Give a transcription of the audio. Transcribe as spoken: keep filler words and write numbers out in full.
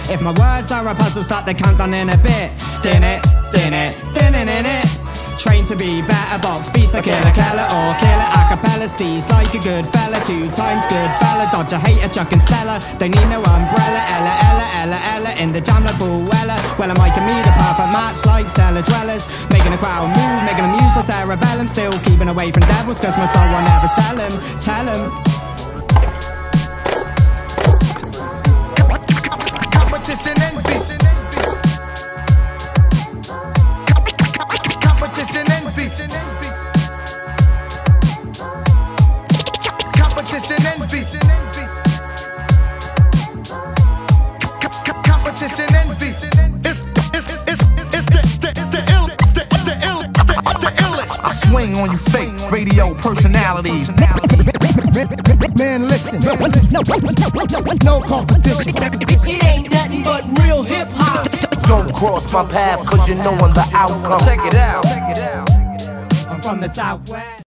If my words are a puzzle, start the countdown in a bit. Din it, din it, din it, din it. Trained to be better box, beast like killer, killer or killer acapella steez like a good fella, two times good fella. Dodge a hater, chucking Stella. Don't need no umbrella, Ella, Ella, Ella, Ella. In the jam like Paul Weller. Well, I'm making me the perfect match like cellar dwellers. Making the crowd move, making them use the cerebellum. Still keeping away from devils, cause my soul will never sell them. Tell them. Competition envy. Competition envy. Competition envy. Competition envy. It's it's it's it's the the the ill the the ill the the illest. I swing on you fake radio personalities. Man, listen. No, no, no, no competition. It ain't nothing but real hip hop. Don't cross my path, cause you're knowing the outcome. Check it out. Check it out. I'm from the Southwest.